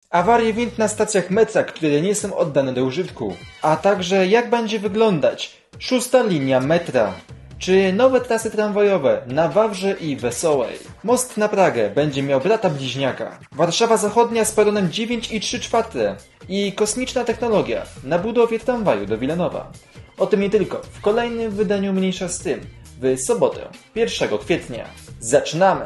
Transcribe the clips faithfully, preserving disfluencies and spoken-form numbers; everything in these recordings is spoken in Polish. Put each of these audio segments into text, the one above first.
awarie wind na stacjach metra, które nie są oddane do użytku, a także jak będzie wyglądać szósta linia metra, czy nowe trasy tramwajowe na Wawrze i Wesołej. Most na Pragę będzie miał brata bliźniaka. Warszawa Zachodnia z peronem dziewięć i trzy czwarte i kosmiczna technologia na budowie tramwaju do Wilanowa. O tym nie tylko, w kolejnym wydaniu Mniejsza z tym, w sobotę, pierwszego kwietnia. Zaczynamy!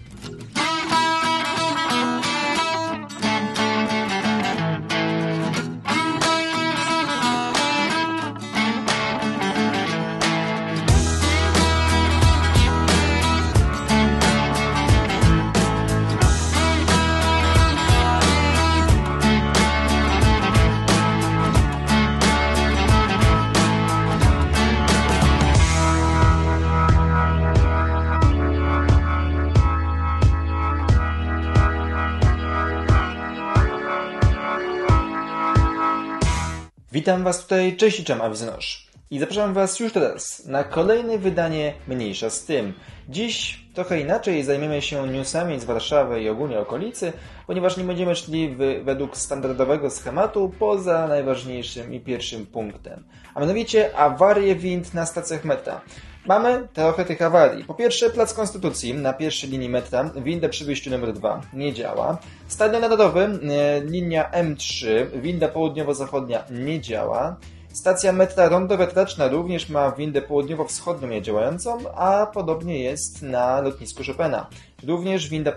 Witam Was tutaj, cześć i czem, Awizonosz. I zapraszam Was już teraz na kolejne wydanie Mniejsza z tym. Dziś trochę inaczej zajmiemy się newsami z Warszawy i ogólnie okolicy, ponieważ nie będziemy szli w, według standardowego schematu poza najważniejszym i pierwszym punktem. A mianowicie awarie wind na stacjach metra. Mamy trochę tych awarii. Po pierwsze, Plac Konstytucji na pierwszej linii metra, winda przy wyjściu numer dwa nie działa. Stadion Narodowy, e, linia M trzy, winda południowo-zachodnia nie działa. Stacja metra Rondo Wiatraczna również ma windę południowo-wschodnią niedziałającą, a podobnie jest na lotnisku Chopina. Również winda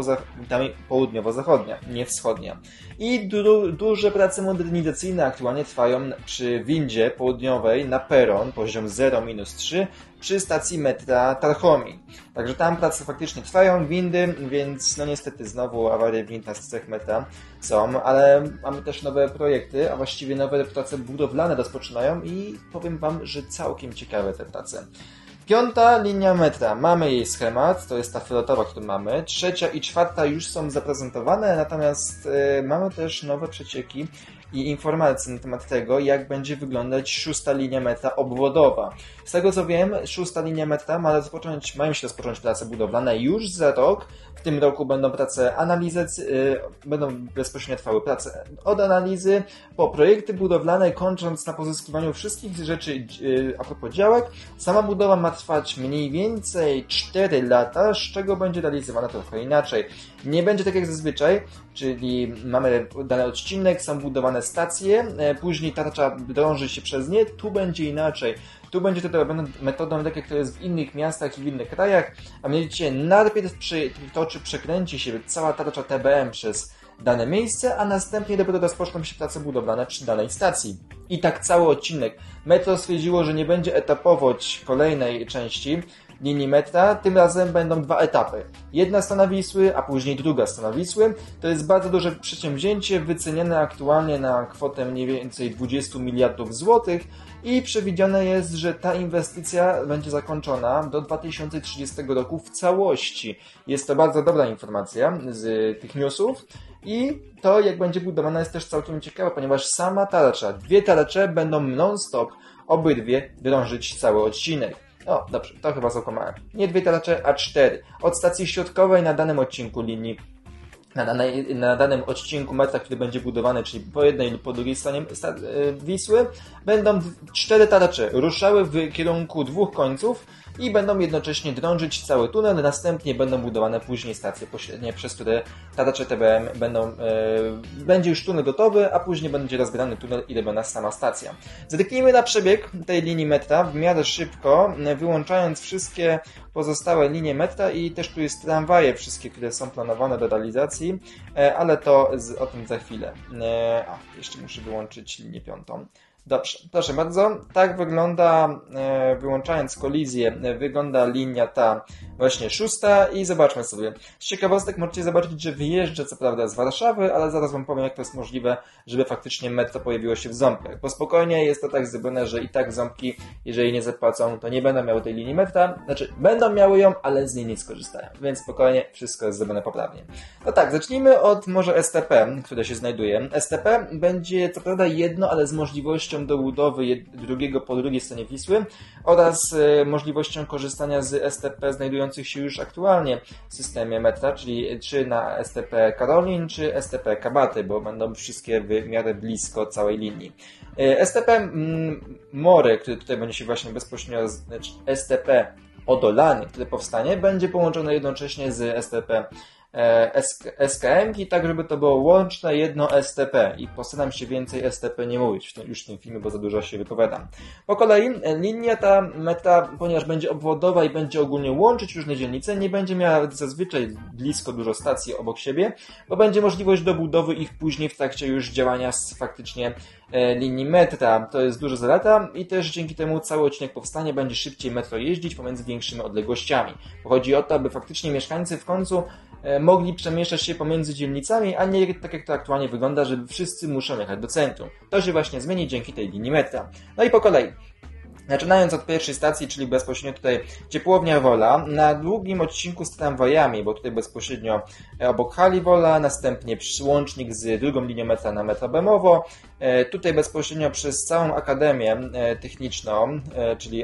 południowo-zachodnia, nie wschodnia. I du duże prace modernizacyjne aktualnie trwają przy windzie południowej na peron, poziom zero minus trzy, przy stacji metra Tarchomi. Także tam prace faktycznie trwają, windy, więc no niestety znowu awarie wind na stacjach metra są, ale mamy też nowe projekty, a właściwie nowe prace budowlane rozpoczynają i powiem Wam, że całkiem ciekawe te prace. Piąta linia metra. Mamy jej schemat, to jest ta fioletowa, którą mamy. Trzecia i czwarta już są zaprezentowane, natomiast yy, mamy też nowe przecieki i informacje na temat tego, jak będzie wyglądać szósta linia metra obwodowa. Z tego co wiem, szósta linia metra ma rozpocząć, mają się rozpocząć prace budowlane już za rok. W tym roku będą prace analizy, yy, będą bezpośrednio trwały prace od analizy po projekty budowlane, kończąc na pozyskiwaniu wszystkich rzeczy yy, a propos działek. Sama budowa ma trwać mniej więcej cztery lata, z czego będzie realizowana trochę inaczej. Nie będzie tak jak zazwyczaj, czyli mamy dany odcinek, są budowane stacje, później tarcza drąży się przez nie, tu będzie inaczej. Tu będzie to robione metodą tak jak to jest w innych miastach i w innych krajach, a mianowicie najpierw przy, toczy, przekręci się cała tarcza T B M przez dane miejsce, a następnie dopiero rozpoczną się prace budowlane przy danej stacji. I tak cały odcinek. Metro stwierdziło, że nie będzie etapować kolejnej części linii metra, tym razem będą dwa etapy. Jedna strona Wisły, a później druga strona Wisły. To jest bardzo duże przedsięwzięcie, wycenione aktualnie na kwotę mniej więcej dwadzieścia miliardów złotych i przewidziane jest, że ta inwestycja będzie zakończona do dwa tysiące trzydziestego roku w całości. Jest to bardzo dobra informacja z tych newsów. I to, jak będzie budowana, jest też całkiem ciekawe, ponieważ sama tarcza, dwie tarcze będą non-stop, obydwie drążyć cały odcinek. O, dobrze, to chyba zakłamałem. Nie dwie tarcze, a cztery. Od stacji środkowej na danym odcinku linii, na, danej, na danym odcinku metra, który będzie budowany, czyli po jednej lub po drugiej stronie Wisły, będą cztery tarcze ruszały w kierunku dwóch końców i będą jednocześnie drążyć cały tunel, następnie będą budowane później stacje pośrednie, przez które tarcze T B M będą, e, będzie już tunel gotowy, a później będzie rozgrany tunel i robiona sama stacja. Zerknijmy na przebieg tej linii metra w miarę szybko, wyłączając wszystkie pozostałe linie metra i też tu jest tramwaje, wszystkie, które są planowane do realizacji, e, ale to z, o tym za chwilę. E, a, jeszcze muszę wyłączyć linię piątą. Dobrze, proszę bardzo, tak wygląda, e, wyłączając kolizję, e, wygląda linia ta właśnie szósta i zobaczmy sobie. Z ciekawostek możecie zobaczyć, że wyjeżdża co prawda z Warszawy, ale zaraz Wam powiem, jak to jest możliwe, żeby faktycznie metro pojawiło się w Ząbkach. Bo spokojnie jest to tak zrobione, że i tak Ząbki, jeżeli nie zapłacą, to nie będą miały tej linii metra, znaczy będą miały ją, ale z niej nie skorzystają, więc spokojnie, wszystko jest zrobione poprawnie. No tak, zacznijmy od może S T P, które się znajduje. S T P będzie co prawda jedno, ale z możliwością możliwością dobudowy drugiego po drugiej stronie Wisły oraz możliwością korzystania z S T P znajdujących się już aktualnie w systemie metra, czyli czy na S T P Karolin, czy S T P Kabaty, bo będą wszystkie w miarę blisko całej linii. S T P Mory, który tutaj będzie się właśnie bezpośrednio, znaczy S T P Odolany, który powstanie, będzie połączone jednocześnie z S T P S K M i tak, żeby to było łączne jedno S T P i postaram się więcej S T P nie mówić w tym, już w tym filmie, bo za dużo się wypowiadam. Po kolei linia ta metra, ponieważ będzie obwodowa i będzie ogólnie łączyć różne dzielnice, nie będzie miała zazwyczaj blisko dużo stacji obok siebie, bo będzie możliwość dobudowy ich później w trakcie już działania z faktycznie linii metra. To jest duża zaleta i też dzięki temu cały odcinek powstanie, będzie szybciej metro jeździć pomiędzy większymi odległościami. Bo chodzi o to, aby faktycznie mieszkańcy w końcu mogli przemieszczać się pomiędzy dzielnicami, a nie tak jak to aktualnie wygląda, że wszyscy muszą jechać do centrum. To się właśnie zmieni dzięki tej linii metra. No i po kolei. Zaczynając od pierwszej stacji, czyli bezpośrednio tutaj Ciepłownia Wola, na długim odcinku z tramwajami, bo tutaj bezpośrednio obok hali Wola, następnie przyłącznik z drugą linią metra na metro Bemowo, tutaj bezpośrednio przez całą Akademię Techniczną, czyli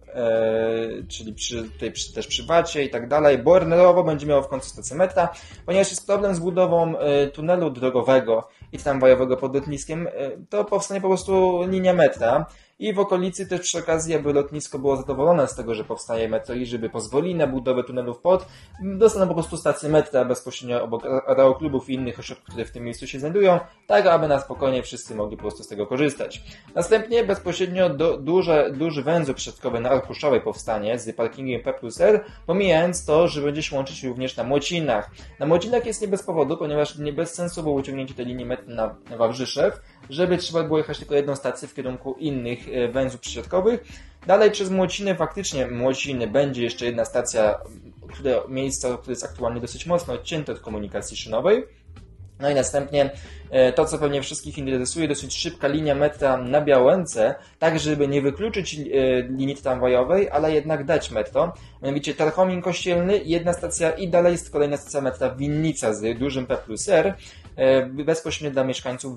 czyli przy, tutaj przy, też przy Wacie i tak dalej. Bornerowo będzie miało w końcu stację metra, ponieważ jest problem z budową tunelu drogowego i tramwajowego pod lotniskiem, to powstanie po prostu linia metra. I w okolicy też przy okazji, aby lotnisko było zadowolone z tego, że powstaje metro i żeby pozwoli na budowę tunelów pod, dostaną po prostu stację metra bezpośrednio obok aeroklubów i innych ośrodków, które w tym miejscu się znajdują, tak aby na spokojnie wszyscy mogli po prostu z tego korzystać. Następnie bezpośrednio do, duże, duży węzeł przesiadkowy na Arkuszowej powstanie z parkingiem P plus R, pomijając to, że będzie się łączyć również na Młocinach. Na Młocinach jest nie bez powodu, ponieważ nie bez sensu było uciągnięcie tej linii metra na Wawrzyszew, żeby trzeba było jechać tylko jedną stację w kierunku innych węzłów przysiadkowych. Dalej przez Młociny, faktycznie Młociny będzie jeszcze jedna stacja, które, miejsce, które jest aktualnie dosyć mocno odcięte od komunikacji szynowej. No i następnie to, co pewnie wszystkich interesuje, dosyć szybka linia metra na Białęce, tak żeby nie wykluczyć linii tramwajowej, ale jednak dać metro. Mianowicie Tarchomin Kościelny, jedna stacja i dalej jest kolejna stacja metra Winnica z dużym P plus R, bezpośrednio dla mieszkańców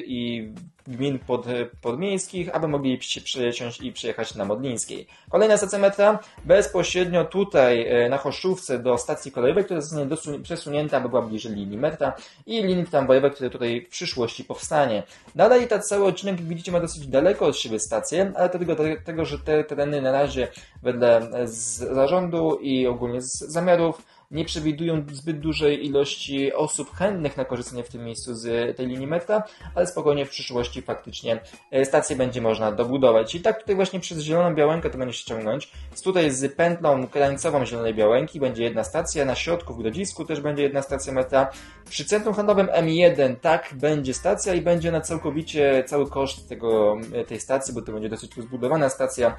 i gmin pod, podmiejskich, aby mogli się przesiąść i przejechać na Modlińskiej. Kolejna stacja metra bezpośrednio tutaj na Choszczówce do stacji kolejowej, która zostanie przesunięta, aby była bliżej linii metra i linii tramwajowej, które tutaj w przyszłości powstanie. Dalej ta cały odcinek, jak widzicie, ma dosyć daleko od siebie stację, ale tylko dlatego, że te tereny na razie wedle zarządu i ogólnie z zamiarów nie przewidują zbyt dużej ilości osób chętnych na korzystanie w tym miejscu z tej linii metra, ale spokojnie w przyszłości faktycznie stację będzie można dobudować. I tak tutaj właśnie przez Zieloną Białękę to będzie się ciągnąć. Tutaj z pętlą krańcową Zielonej Białęki będzie jedna stacja, na środku w Grodzisku też będzie jedna stacja metra. Przy centrum handlowym M jeden tak będzie stacja i będzie na całkowicie cały koszt tego, tej stacji, bo to będzie dosyć rozbudowana stacja.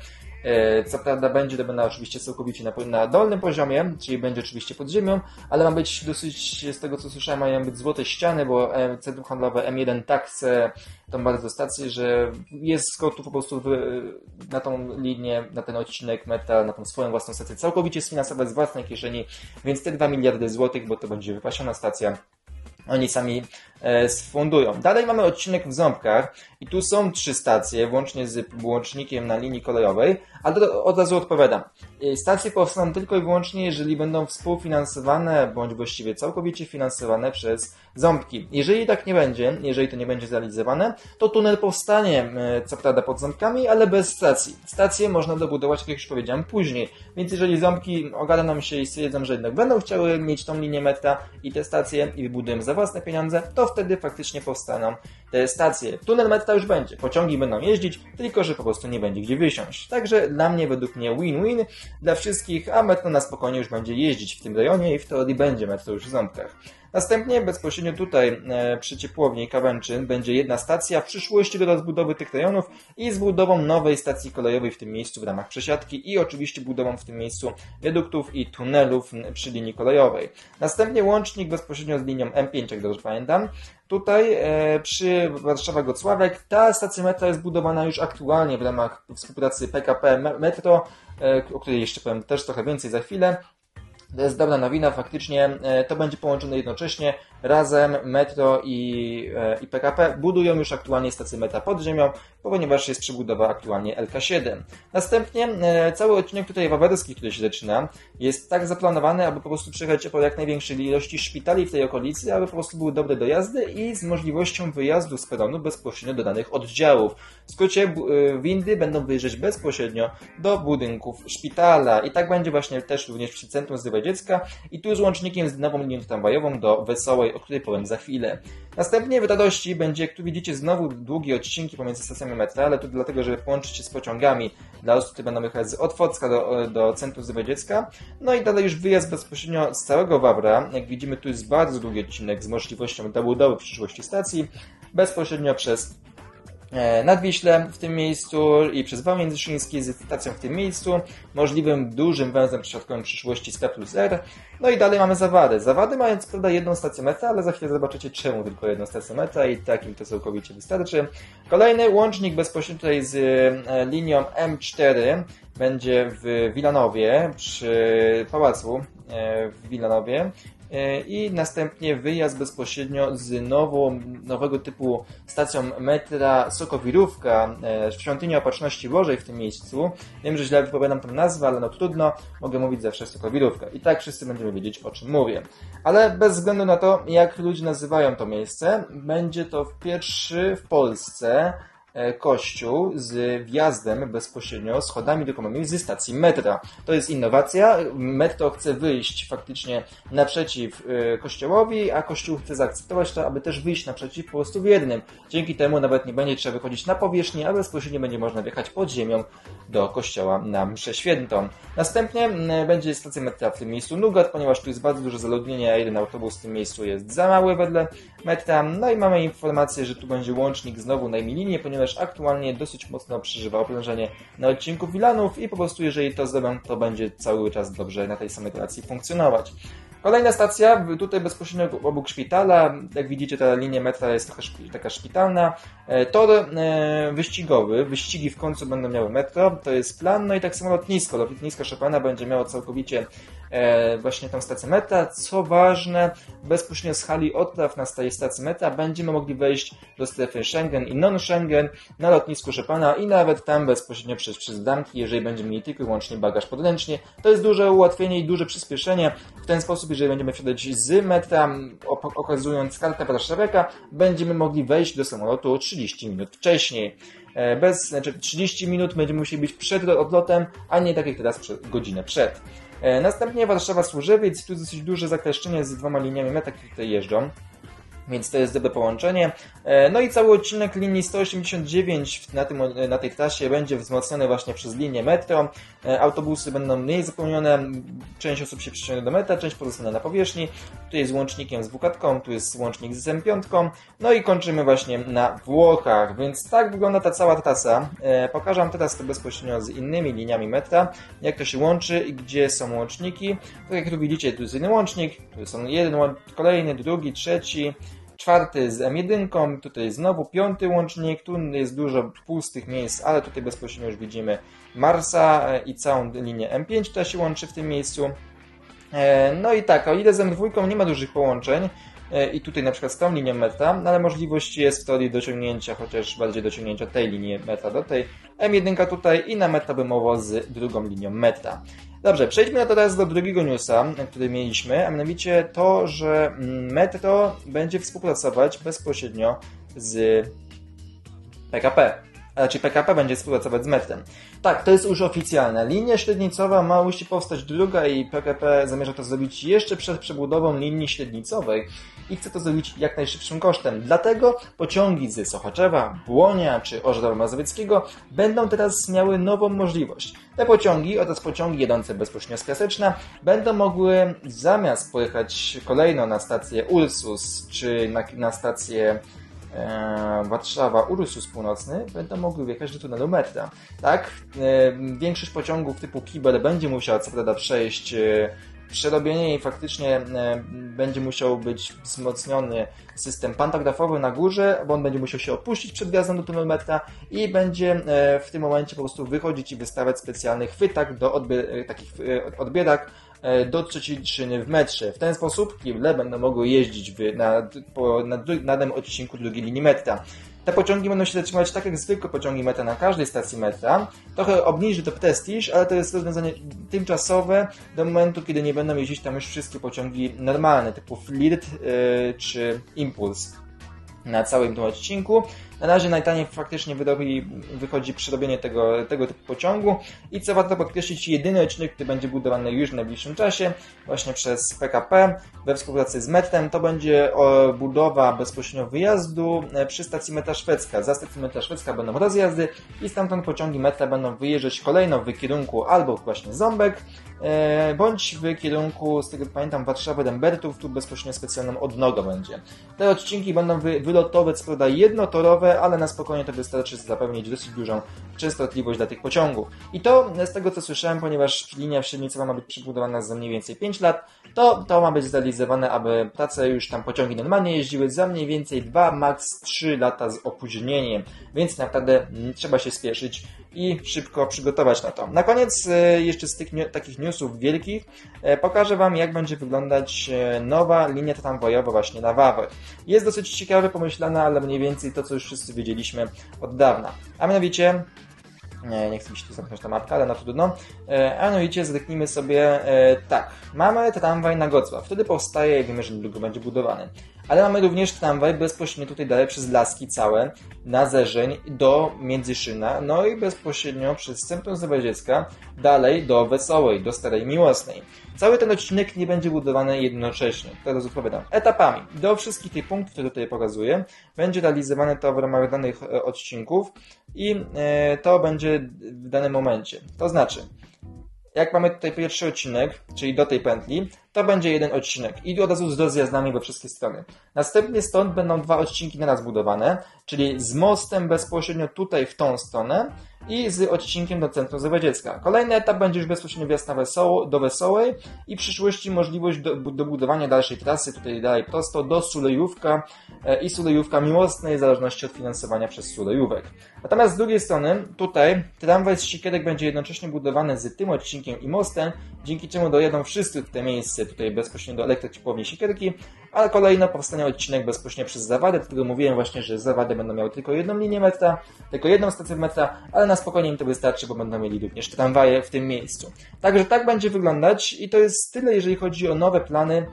Co prawda będzie to będę oczywiście całkowicie na, na dolnym poziomie, czyli będzie oczywiście pod ziemią, ale ma być dosyć, z tego co słyszałem, mają być złote ściany, bo centrum handlowe M jeden tak chce tą bardzo stację, że jest gotów po prostu w, na tą linię, na ten odcinek metra, na tą swoją własną stację całkowicie sfinansować z własnej kieszeni, więc te dwa miliardy złotych, bo to będzie wypasiona stacja, oni sami e, sfundują. Dalej mamy odcinek w Ząbkach i tu są trzy stacje, włącznie z łącznikiem na linii kolejowej, ale to od razu odpowiadam. Stacje powstaną tylko i wyłącznie, jeżeli będą współfinansowane, bądź właściwie całkowicie finansowane przez Ząbki. Jeżeli tak nie będzie, jeżeli to nie będzie zrealizowane, to tunel powstanie, e, co prawda pod Ząbkami, ale bez stacji. Stacje można dobudować, jak już powiedziałem, później. Więc jeżeli Ząbki ogarną się i stwierdzą, że jednak będą chciały mieć tą linię metra i te stacje i wybudują za własne pieniądze, to wtedy faktycznie powstaną te stacje. Tunel metra już będzie, pociągi będą jeździć, tylko że po prostu nie będzie gdzie wysiąść. Także dla mnie, według mnie win-win dla wszystkich, a metro na spokojnie już będzie jeździć w tym rejonie i w teorii będzie metro już w Ząbkach. Następnie bezpośrednio tutaj e, przy Ciepłowni Kawęczyn będzie jedna stacja w przyszłości do rozbudowy tych rejonów i z budową nowej stacji kolejowej w tym miejscu w ramach przesiadki i oczywiście budową w tym miejscu wiaduktów i tunelów przy linii kolejowej. Następnie łącznik bezpośrednio z linią M pięć, jak dobrze pamiętam. Tutaj e, przy Warszawa-Gocławek ta stacja metra jest budowana już aktualnie w ramach współpracy P K P Metro, e, o której jeszcze powiem też trochę więcej za chwilę. To jest dobra nowina, faktycznie to będzie połączone jednocześnie, razem metro i, i P K P budują już aktualnie stację metra pod ziemią, ponieważ jest przebudowa aktualnie L K siedem. Następnie cały odcinek tutaj wawerski, który się zaczyna, jest tak zaplanowany, aby po prostu przejechać po jak największej ilości szpitali w tej okolicy, aby po prostu były dobre do jazdy i z możliwością wyjazdu z peronu bezpośrednio do danych oddziałów. W skrócie windy będą wyjeżdżać bezpośrednio do budynków szpitala i tak będzie właśnie też również przy Centrum Zdrowia Dziecka i tu z łącznikiem z nową linią tramwajową do Wesołej, o której powiem za chwilę. Następnie w radości będzie, jak tu widzicie, znowu długie odcinki pomiędzy stacjami metra, ale to dlatego, żeby połączyć się z pociągami dla osób, które będą jechać z Otwocka do, do Centrum Zdrowia Dziecka. No i dalej już wyjazd bezpośrednio z całego Wawra. Jak widzimy, tu jest bardzo długi odcinek z możliwością dobudowy w przyszłości stacji, bezpośrednio przez Nadwiśle w tym miejscu i przez wał międzyszyński z stacją w tym miejscu, możliwym dużym węzłem przyśrodkowym przyszłości z P plus R. No i dalej mamy Zawady. Zawady mają co prawda jedną stację metra, ale za chwilę zobaczycie czemu tylko jedną stację metra i takim to całkowicie wystarczy. Kolejny łącznik bezpośrednio tutaj z linią M cztery będzie w Wilanowie, przy pałacu w Wilanowie. I następnie wyjazd bezpośrednio z nową, nowego typu stacją metra Sokowirówka w Świątyni Opatrzności Bożej w tym miejscu. Wiem, że źle wypowiadam tę nazwę, ale no trudno, mogę mówić zawsze Sokowirówka. I tak wszyscy będziemy wiedzieć, o czym mówię. Ale bez względu na to, jak ludzie nazywają to miejsce, będzie to pierwszy w Polsce kościół z wjazdem bezpośrednio schodami ruchomymi ze stacji metra. To jest innowacja. Metro chce wyjść faktycznie naprzeciw kościołowi, a kościół chce zaakceptować to, aby też wyjść naprzeciw po prostu w jednym. Dzięki temu nawet nie będzie trzeba wychodzić na powierzchnię, a bezpośrednio będzie można wjechać pod ziemią do kościoła na mszę świętą. Następnie będzie stacja metra w tym miejscu Nugat, ponieważ tu jest bardzo duże zaludnienie, a jeden autobus w tym miejscu jest za mały wedle metra. No i mamy informację, że tu będzie łącznik znowu na Emilinie, ponieważ aktualnie dosyć mocno przeżywa oprężenie na odcinku Wilanów i po prostu jeżeli to zrobią, to będzie cały czas dobrze na tej samej relacji funkcjonować. Kolejna stacja, tutaj bezpośrednio obok szpitala, jak widzicie ta linia metra jest trochę taka szpitalna. Tor wyścigowy, wyścigi w końcu będą miały metro, to jest plan, no i tak samo lotnisko. Lotnisko Chopina będzie miało całkowicie właśnie tą stację metra. Co ważne, bezpośrednio z hali odpraw na tej stacji metra będziemy mogli wejść do strefy Schengen i non-Schengen na lotnisku Chopina i nawet tam bezpośrednio przez, przez damki, jeżeli będziemy mieli tylko i wyłącznie bagaż podręcznie. To jest duże ułatwienie i duże przyspieszenie. W ten sposób, jeżeli będziemy wsiadać z metra, okazując kartę Warszaweka, będziemy mogli wejść do samolotu trzydzieści minut wcześniej. Bez, znaczy trzydzieści minut będziemy musieli być przed odlotem, a nie tak jak teraz przed, godzinę przed. Następnie Warszawa-Służewiec, tu dosyć duże zakleszczenie z dwoma liniami metra, które tutaj jeżdżą. Więc to jest dobre połączenie. No i cały odcinek linii sto osiemdziesiąt dziewięć na, tym, na tej trasie będzie wzmocniony właśnie przez linię metro. Autobusy będą mniej zapełnione, część osób się przyciągnie do metra, część pozostanie na powierzchni. Tu jest z łącznikiem z W K T ką, tu jest łącznik z M pięć. No i kończymy właśnie na Włochach, więc tak wygląda ta cała trasa. Pokażę Wam teraz to bezpośrednio z innymi liniami metra, jak to się łączy i gdzie są łączniki. Tak jak tu widzicie, tu jest jeden łącznik, tu są jeden, kolejny, drugi, trzeci, czwarty z M jeden, tutaj znowu piąty łącznik, tu jest dużo pustych miejsc, ale tutaj bezpośrednio już widzimy Marsa i całą linię M pięć, która się łączy w tym miejscu. No i tak, o ile z M dwa nie ma dużych połączeń i tutaj na przykład z tą linią metra, ale możliwość jest w teorii dociągnięcia, chociaż bardziej dociągnięcia tej linii metra do tej M jeden tutaj i na metra by mowa z drugą linią metra. Dobrze, przejdźmy teraz do drugiego newsa, który mieliśmy, a mianowicie to, że metro będzie współpracować bezpośrednio z P K P. A raczej P K P będzie współpracować z metrem. Tak, to jest już oficjalne. Linia średnicowa ma musi powstać druga i P K P zamierza to zrobić jeszcze przed przebudową linii średnicowej i chce to zrobić jak najszybszym kosztem. Dlatego pociągi z Sochaczewa, Błonia czy Orzeszkowa Mazowieckiego będą teraz miały nową możliwość. Te pociągi oraz pociągi jadące bezpośrednio z Piaseczna będą mogły zamiast pojechać kolejno na stację Ursus czy na, na stację E, Warszawa, Ursus Północny będą mogły wjechać do tunelu metra. Tak? E, większość pociągów typu Kiber będzie musiała co prawda przejść e, przerobienie i faktycznie e, będzie musiał być wzmocniony system pantografowy na górze, bo on będzie musiał się opuścić przed wjazdem do tunelu metra i będzie e, w tym momencie po prostu wychodzić i wystawiać specjalny chwytak do odbier takich e, odbierak do trzeciny w metrze. W ten sposób kable będą mogły jeździć w, na, po, na, na danym odcinku drugiej linii metra. Te pociągi będą się zatrzymać tak jak zwykłe pociągi metra na każdej stacji metra. Trochę obniży to prestiż, ale to jest rozwiązanie tymczasowe do momentu, kiedy nie będą jeździć tam już wszystkie pociągi normalne, typu Flirt yy, czy Impuls na całym tym odcinku. Na razie najtaniej faktycznie wyrobi, wychodzi przerobienie tego, tego typu pociągu i co warto podkreślić, jedyny odcinek, który będzie budowany już w najbliższym czasie, właśnie przez P K P we współpracy z metrem, to będzie budowa bezpośrednio wyjazdu przy stacji metra Szwedzka. Za stacją metra Szwedzka będą rozjazdy i stamtąd pociągi metra będą wyjeżdżać kolejno w kierunku albo właśnie Ząbek, bądź w kierunku, z tego co pamiętam, Warszawy, Dębertów, tu bezpośrednio specjalną odnogą będzie. Te odcinki będą wylotowe, co prawda jednotorowe, ale na spokojnie to wystarczy zapewnić dosyć dużą częstotliwość dla tych pociągów. I to z tego co słyszałem, ponieważ linia średnicowa ma być przebudowana za mniej więcej pięć lat, to to ma być zrealizowane, aby prace już tam pociągi normalnie jeździły za mniej więcej dwa, maks trzy lata z opóźnieniem, więc naprawdę trzeba się spieszyć i szybko przygotować na to. Na koniec jeszcze z tych takich newsów wielkich pokażę Wam, jak będzie wyglądać nowa linia tramwajowa właśnie na Wawrze. Jest dosyć ciekawe, pomyślana, ale mniej więcej to, co już wszyscy wiedzieliśmy od dawna. A mianowicie, nie, nie chcę mi się tu zamknąć ta mapka, ale no trudno. A mianowicie zerknijmy sobie, e, tak, mamy tramwaj na Gocław. Wtedy powstaje, wiemy, że niedługo będzie budowany. Ale mamy również tramwaj bezpośrednio tutaj dalej przez Laski całe, na Zerzeń do Międzyszyna, no i bezpośrednio przez Centrum Zdrowia Dziecka dalej do Wesołej, do Starej Miłosnej. Cały ten odcinek nie będzie budowany jednocześnie, teraz odpowiadam, etapami. Do wszystkich tych punktów, które tutaj pokazuję, będzie realizowane to w ramach danych odcinków i to będzie w danym momencie. To znaczy, jak mamy tutaj pierwszy odcinek, czyli do tej pętli, to będzie jeden odcinek i od razu z rozjazdami we wszystkie strony. Następnie stąd będą dwa odcinki naraz budowane, czyli z mostem bezpośrednio tutaj w tą stronę i z odcinkiem do Centrum Zdrowia Dziecka. Kolejny etap będzie już bezpośrednio wjazd na Wesoło, do Wesołej i w przyszłości możliwość do, do budowania dalszej trasy, tutaj dalej prosto do Sulejówka i Sulejówka Miłosnej, w zależności od finansowania przez Sulejówek. Natomiast z drugiej strony, tutaj tramwaj z Sikierek będzie jednocześnie budowany z tym odcinkiem i mostem, dzięki czemu dojadą wszyscy w te miejsce, tutaj bezpośrednio do elektrociepłowni Sikierki, a kolejno powstanie odcinek bezpośrednio przez Zawadę, którego mówiłem właśnie, że Zawady będą miały tylko jedną linię metra, tylko jedną stację metra, ale na spokojnie im to wystarczy, bo będą mieli również tramwaje w tym miejscu. Także tak będzie wyglądać i to jest tyle, jeżeli chodzi o nowe plany,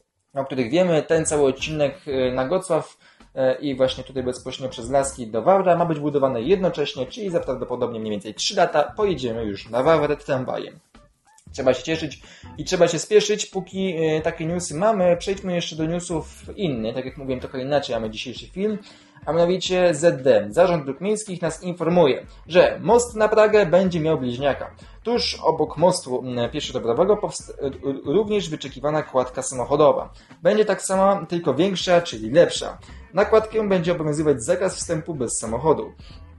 o których wiemy. Ten cały odcinek na Gocław i właśnie tutaj bezpośrednio przez Laski do Wawra ma być budowany jednocześnie, czyli za prawdopodobnie mniej więcej trzy lata pojedziemy już na Wawrę tramwajem. Trzeba się cieszyć i trzeba się spieszyć, póki y, takie newsy mamy. Przejdźmy jeszcze do newsów innych, tak jak mówiłem, trochę inaczej mamy dzisiejszy film, a mianowicie Z D. Zarząd Dróg Miejskich nas informuje, że most na Pragę będzie miał bliźniaka. Tuż obok mostu pieszo-rowerowego również wyczekiwana kładka samochodowa. Będzie tak sama, tylko większa, czyli lepsza. Na kładkę będzie obowiązywać zakaz wstępu bez samochodu.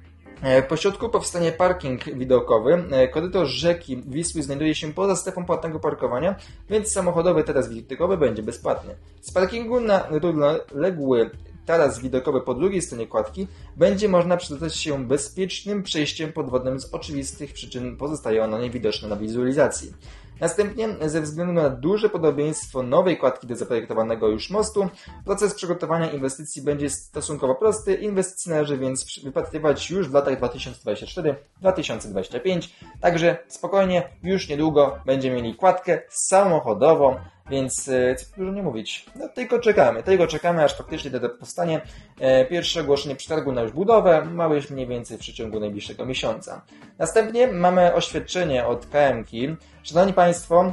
W pośrodku powstanie parking widokowy. Korytarz rzeki Wisły znajduje się poza strefą płatnego parkowania, więc samochodowy taras widokowy będzie bezpłatny. Z parkingu na równoległy taras widokowy po drugiej stronie kładki będzie można przedostać się bezpiecznym przejściem podwodnym. Z oczywistych przyczyn pozostaje ono niewidoczne na wizualizacji. Następnie, ze względu na duże podobieństwo nowej kładki do zaprojektowanego już mostu, proces przygotowania inwestycji będzie stosunkowo prosty. Inwestycje należy więc wypatrywać już w latach dwa tysiące dwudziestym czwartym do dwa tysiące dwudziestego piątego. Także spokojnie, już niedługo będziemy mieli kładkę samochodową, więc co tu dużo nie mówić. No, tylko czekamy, tylko czekamy, aż faktycznie to powstanie. Pierwsze ogłoszenie przetargu na już budowę ma już mniej więcej w przeciągu najbliższego miesiąca. Następnie mamy oświadczenie od K M K. Szanowni Państwo,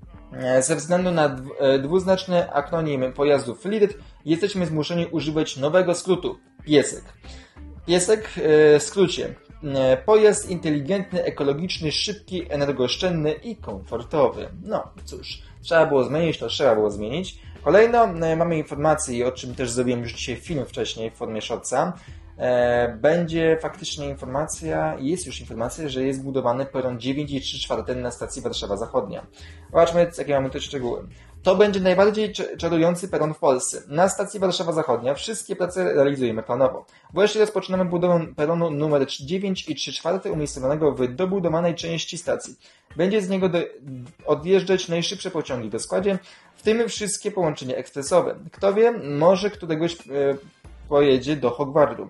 ze względu na dwuznaczny akronim pojazdu Flirt jesteśmy zmuszeni używać nowego skrótu piesek. Piesek w skrócie. Pojazd inteligentny, ekologiczny, szybki, energooszczędny i komfortowy. No cóż, trzeba było zmienić, to trzeba było zmienić. Kolejno mamy informację, o czym też zrobiłem już dzisiaj film wcześniej w formie shortsa, będzie faktycznie informacja, jest już informacja, że jest budowany peron dziewięć i trzy czwarte na stacji Warszawa Zachodnia. Zobaczmy, jakie mamy tu szczegóły. To będzie najbardziej czarujący peron w Polsce. Na stacji Warszawa Zachodnia wszystkie prace realizujemy planowo. Wreszcie rozpoczynamy budowę peronu numer dziewięć i trzy czwarte umiejscowionego w dobudowanej części stacji. Będzie z niego do, odjeżdżać najszybsze pociągi w składzie, w tym wszystkie połączenia ekspresowe. Kto wie, może któregoś e, pojedzie do Hogwartu.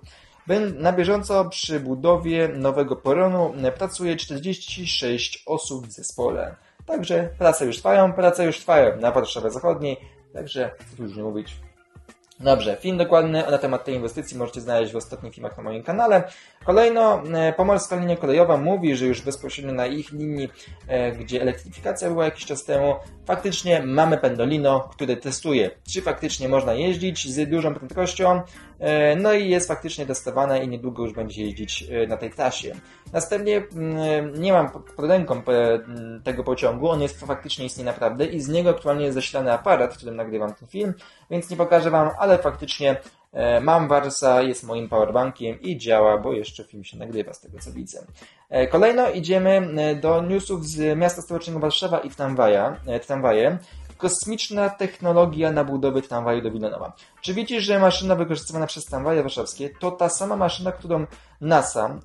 Na bieżąco przy budowie nowego peronu pracuje czterdzieści sześć osób w zespole. Także prace już trwają, prace już trwają na Warszawie Zachodniej, także co już nie mówić. Dobrze, film dokładny na temat tej inwestycji możecie znaleźć w ostatnich filmach na moim kanale. Kolejno, Pomorska Linia Kolejowa mówi, że już bezpośrednio na ich linii, gdzie elektryfikacja była jakiś czas temu, faktycznie mamy Pendolino, które testuje, czy faktycznie można jeździć z dużą prędkością, no i jest faktycznie testowane i niedługo już będzie jeździć na tej trasie. Następnie nie mam pod ręką tego pociągu, on jest faktycznie istnieje naprawdę i z niego aktualnie jest zasilany aparat, w którym nagrywam ten film, więc nie pokażę Wam, ale faktycznie mam Warsa, jest moim powerbankiem i działa, bo jeszcze film się nagrywa z tego co widzę. Kolejno idziemy do newsów z miasta stołecznego Warszawa i tramwaja, tramwaje. Kosmiczna technologia na budowę tramwaju do Wilanowa. Czy wiecie, że maszyna wykorzystywana przez tramwaje warszawskie to ta sama maszyna, którą NASA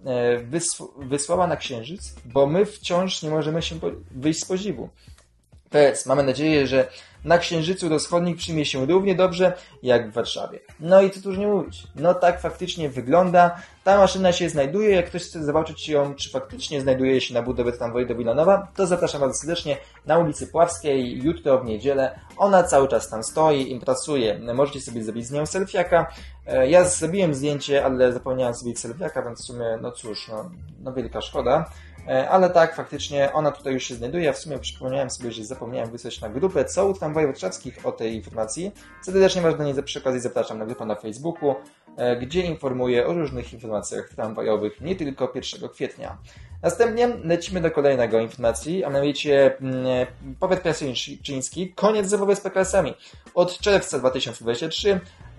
wysłała na Księżyc, bo my wciąż nie możemy się wyjść z podziwu. P S. Mamy nadzieję, że na Księżycu rozchodnik przyjmie się równie dobrze jak w Warszawie. No i co tu już nie mówić. No tak faktycznie wygląda. Ta maszyna się znajduje. Jak ktoś chce zobaczyć ją, czy faktycznie znajduje się na budowę tramwaju do Wilanowa, to zapraszam bardzo serdecznie na ulicy Puławskiej jutro w niedzielę. Ona cały czas tam stoi i pracuje. Możecie sobie zrobić z nią selfiaka. Ja zrobiłem zdjęcie, ale zapomniałem zrobić selfiaka, więc w sumie, no cóż, no, no wielka szkoda. Ale tak, faktycznie ona tutaj już się znajduje. W sumie przypomniałem sobie, że zapomniałem wysłać na grupę Co u tramwajów warszawskich o tej informacji. Serdecznie Was do niej przy okazji zapraszam na grupę na Facebooku, gdzie informuję o różnych informacjach tramwajowych, nie tylko pierwszego kwietnia. Następnie lecimy do kolejnego informacji, a mianowicie powiat piaseńczyński, koniec zabawy z P K S-ami. Od czerwca dwa tysiące dwudziestego trzeciego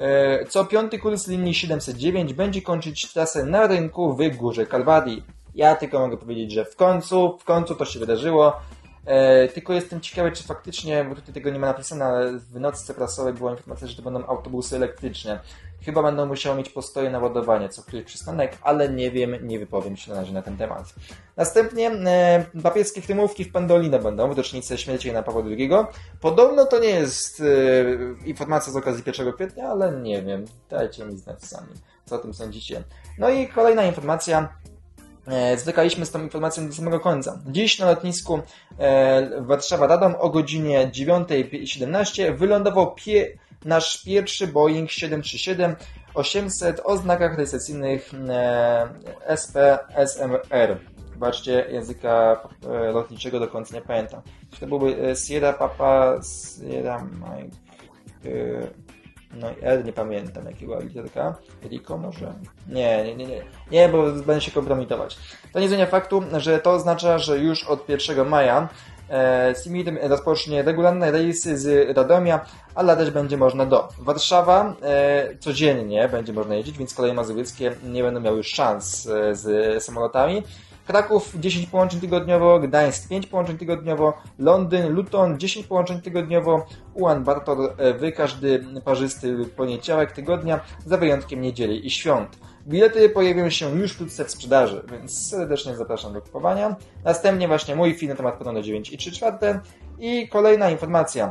co piąty kurs linii siedemset dziewięć będzie kończyć trasę na rynku w Górze Kalwarii. Ja tylko mogę powiedzieć, że w końcu, w końcu to się wydarzyło. E, tylko jestem ciekawy, czy faktycznie, bo tutaj tego nie ma napisane, ale w notce prasowej była informacja, że to będą autobusy elektryczne. Chyba będą musiały mieć postoje na ładowanie, co któryś przystanek, ale nie wiem, nie wypowiem się na razie na ten temat. Następnie e, papieskie kremówki w Pendolino będą w rocznicę śmierci Jana Pawła drugiego. Podobno to nie jest e, informacja z okazji pierwszego kwietnia, ale nie wiem. Dajcie mi znać sami, co o tym sądzicie. No i kolejna informacja. Zwykaliśmy z tą informacją do samego końca. Dziś na lotnisku e, Warszawa-Radom o godzinie dziewiąta siedemnaście wylądował pie, nasz pierwszy Boeing siedem trzy siedem osiemset o znakach rejestracyjnych e, S P S M R. Zobaczcie, języka e, lotniczego do końca nie pamiętam. Czy to byłby Sierra Papa, Sierra Mike... E, No i R nie pamiętam, jakiego była literka. Rico może? Nie, nie, nie, nie. Nie, bo będę się kompromitować. To nie zmienia faktu, że to oznacza, że już od pierwszego maja e, Simir rozpocznie regularne rejsy z Radomia, a latać będzie można do Warszawa. E, codziennie będzie można jeździć, więc koleje mazowieckie nie będą miały już szans e, z samolotami. Kraków dziesięć połączeń tygodniowo, Gdańsk pięć połączeń tygodniowo, Londyn, Luton dziesięć połączeń tygodniowo, Ulan Bator w każdy parzysty poniedziałek tygodnia, za wyjątkiem niedzieli i świąt. Bilety pojawią się już wkrótce w sprzedaży, więc serdecznie zapraszam do kupowania. Następnie właśnie mój film na temat peronu dziewięć i trzy czwarte i kolejna informacja.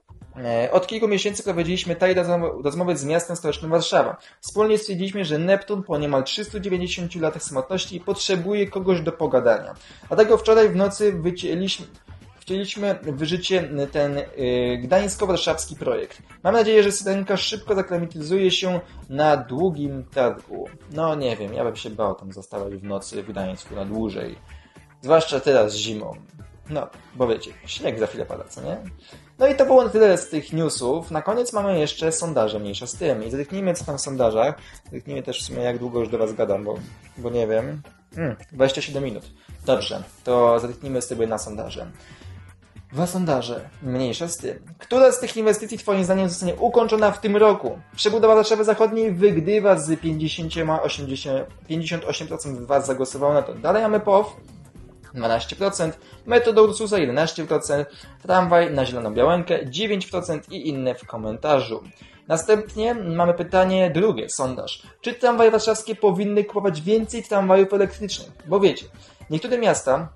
Od kilku miesięcy prowadziliśmy tajne rozmowy z miastem stołecznym Warszawa. Wspólnie stwierdziliśmy, że Neptun po niemal trzystu dziewięćdziesięciu latach samotności potrzebuje kogoś do pogadania. Dlatego wczoraj w nocy wycięliśmy, wcięliśmy w życie ten y, gdańsko-warszawski projekt. Mam nadzieję, że Syrenka szybko zaklimatyzuje się na długim targu. No nie wiem, ja bym się bał tam zostawać w nocy w Gdańsku na dłużej. Zwłaszcza teraz zimą. No, bo wiecie, śnieg za chwilę pada, co nie? No i to było na tyle z tych newsów. Na koniec mamy jeszcze sondaże mniejsza z tym. I zerknijmy co tam w sondażach. Zerknijmy też w sumie jak długo już do Was gadam, bo, bo nie wiem. Hmm, dwadzieścia siedem minut. Dobrze, to zerknijmy sobie na sondaże. Dwa sondaże. Mniejsza z tym. Która z tych inwestycji Twoim zdaniem zostanie ukończona w tym roku? Przebudowa Warszawy Zachodniej wygrywa z pięćdziesiąt osiem procent, pięćdziesiąt osiem procent z Was zagłosowało na to. Dalej mamy P O W, dwanaście procent, metro do Ursusa jedenaście procent, tramwaj na Zieloną Białękę dziewięć procent i inne w komentarzu. Następnie mamy pytanie drugie, sondaż. Czy tramwaje warszawskie powinny kupować więcej tramwajów elektrycznych? Bo wiecie, niektóre miasta,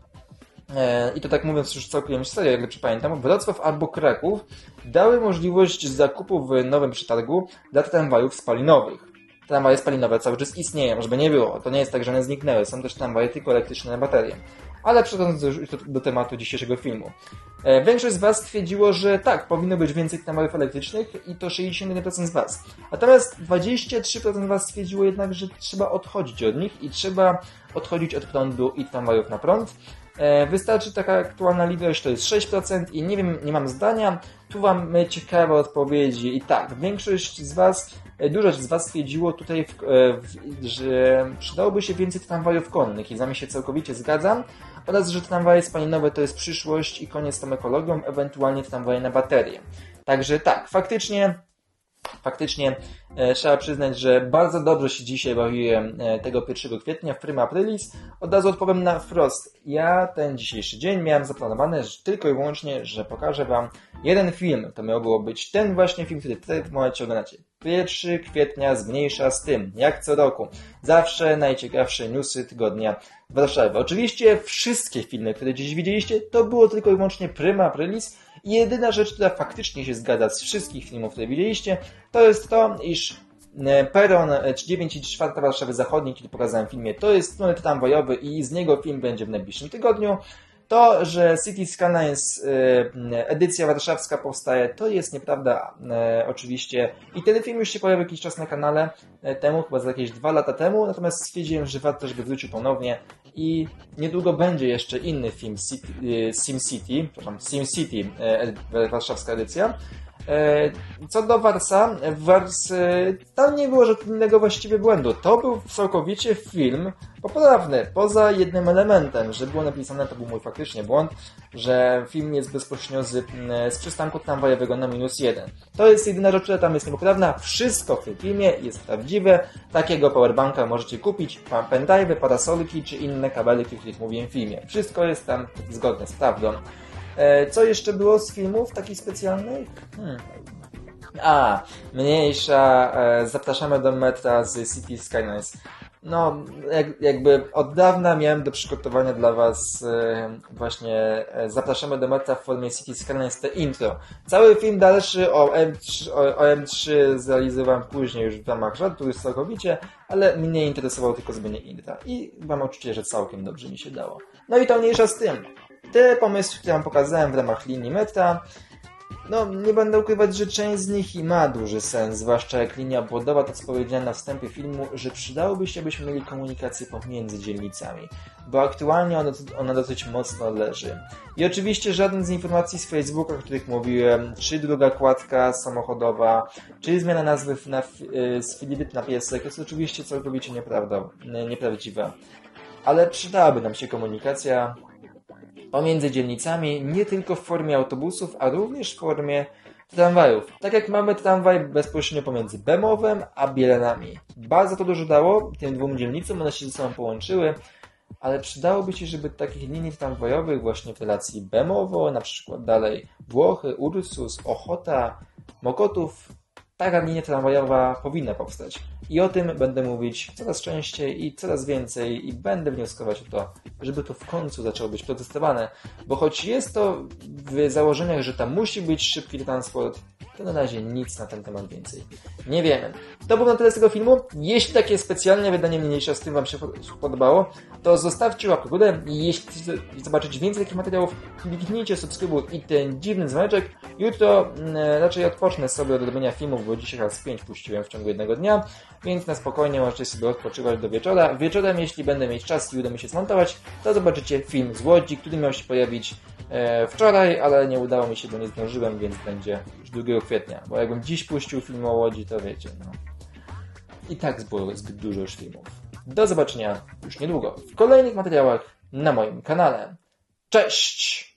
e, i to tak mówiąc już całkiem serio, jak dobrze pamiętam, Wrocław albo Kraków dały możliwość zakupu w nowym przetargu dla tramwajów spalinowych. Tramwaje spalinowe cały czas istnieją, żeby nie było. To nie jest tak, że one zniknęły. Są też tramwaje tylko elektryczne na baterie. Ale przechodząc do, do, do tematu dzisiejszego filmu. E, większość z Was stwierdziło, że tak, powinno być więcej tramwajów elektrycznych i to sześćdziesiąt jeden procent z Was. Natomiast dwadzieścia trzy procent z Was stwierdziło jednak, że trzeba odchodzić od nich i trzeba odchodzić od prądu i tramwajów na prąd. E, wystarczy taka aktualna liczba, to jest sześć procent i nie wiem, nie mam zdania. Tu mamy ciekawe odpowiedzi i tak, większość z Was, dużo z Was stwierdziło tutaj, w, w, że przydałoby się więcej tramwajów konnych i z nami się całkowicie zgadzam, oraz że tramwaje spalinowe to jest przyszłość i koniec z tą ekologią, ewentualnie tramwaje na baterie. Także tak, faktycznie Faktycznie e, trzeba przyznać, że bardzo dobrze się dzisiaj bawiłem e, tego pierwszego kwietnia w Prima Aprilis. Od razu odpowiem na wprost. Ja ten dzisiejszy dzień miałem zaplanowane że tylko i wyłącznie, że pokażę Wam jeden film. To miał było być ten właśnie film, który tutaj w momencie oglądacie. pierwszego kwietnia zmniejsza z tym, jak co roku. Zawsze najciekawsze newsy tygodnia w Warszawie. Oczywiście wszystkie filmy, które dziś widzieliście, to było tylko i wyłącznie Prima Aprilis. I jedyna rzecz, która faktycznie się zgadza z wszystkich filmów, które widzieliście, to jest to, iż peron dziewięć i czwarte Warszawy Zachodniej, który pokazałem w filmie, to jest tunel tramwajowy i z niego film będzie w najbliższym tygodniu. To, że City Skylines edycja warszawska powstaje, to jest nieprawda oczywiście. I ten film już się pojawił jakiś czas na kanale temu, chyba za jakieś dwa lata temu, natomiast stwierdziłem, że warto, żeby wrócił ponownie i niedługo będzie jeszcze inny film SimCity, przepraszam, SimCity warszawska edycja. Co do Warsa, Wars, tam nie było żadnego właściwie błędu. To był całkowicie film poprawny, poza jednym elementem, że było napisane, to był mój faktycznie błąd, że film jest bezpośrednio z, z przystanku tramwajowego na minus jeden. To jest jedyna rzecz, która tam jest niepoprawna. Wszystko w tym filmie jest prawdziwe. Takiego powerbanka możecie kupić, pendrive'y, parasolki czy inne kabelki, o których mówiłem w filmie. Wszystko jest tam zgodne z prawdą. Co jeszcze było z filmów takich specjalnych? Hmm. A, mniejsza. Zapraszamy do metra z City Skylines. No, jak, jakby od dawna miałem do przygotowania dla Was właśnie Zapraszamy do metra w formie City Skylines te intro. Cały film dalszy o M trzy, o M trzy zrealizowałem później już w ramach żartu, już całkowicie, ale mnie interesowało tylko zmienienie intra. I mam uczucie, że całkiem dobrze mi się dało. No i to mniejsza z tym. Te pomysły, które Wam pokazałem w ramach linii metra, no nie będę ukrywać, że część z nich i ma duży sens, zwłaszcza jak linia obwodowa, to co powiedziałem na wstępie filmu, że przydałoby się, byśmy mieli komunikację pomiędzy dzielnicami, bo aktualnie ona, ona dosyć mocno leży. I oczywiście żaden z informacji z Facebooka, o których mówiłem, czy druga kładka samochodowa, czy zmiana nazwy na, z Filipy na piesek, jest oczywiście całkowicie nieprawda, nieprawdziwa. Ale przydałaby nam się komunikacja pomiędzy dzielnicami, nie tylko w formie autobusów, a również w formie tramwajów. Tak jak mamy tramwaj bezpośrednio pomiędzy Bemowem a Bielanami. Bardzo to dużo dało tym dwóm dzielnicom, one się ze sobą połączyły, ale przydałoby się, żeby takich linii tramwajowych właśnie w relacji Bemowo, na przykład dalej Włochy, Ursus, Ochota, Mokotów, taka linia tramwajowa powinna powstać. I o tym będę mówić coraz częściej i coraz więcej i będę wnioskować o to, żeby to w końcu zaczęło być protestowane, bo choć jest to w założeniach, że tam musi być szybki transport, to na razie nic na ten temat więcej nie wiemy. To było na tyle z tego filmu. Jeśli takie specjalne wydanie mniejsza z tym Wam się podobało, to zostawcie łapkę w górę. Jeśli chcecie zobaczyć więcej takich materiałów, kliknijcie subskrybuj i ten dziwny dzwoneczek. Jutro mm, raczej odpocznę sobie od robienia filmów, bo dzisiaj raz pięć puściłem w ciągu jednego dnia, więc na spokojnie możecie sobie odpoczywać do wieczora. Wieczorem, jeśli będę mieć czas i uda mi się zmontować, to zobaczycie film z Łodzi, który miał się pojawić e, wczoraj, ale nie udało mi się, bo nie zdążyłem, więc będzie już drugiego kwietnia. Bo jakbym dziś puścił film o Łodzi, to wiecie, no. I tak było zbyt dużo już filmów. Do zobaczenia już niedługo w kolejnych materiałach na moim kanale. Cześć!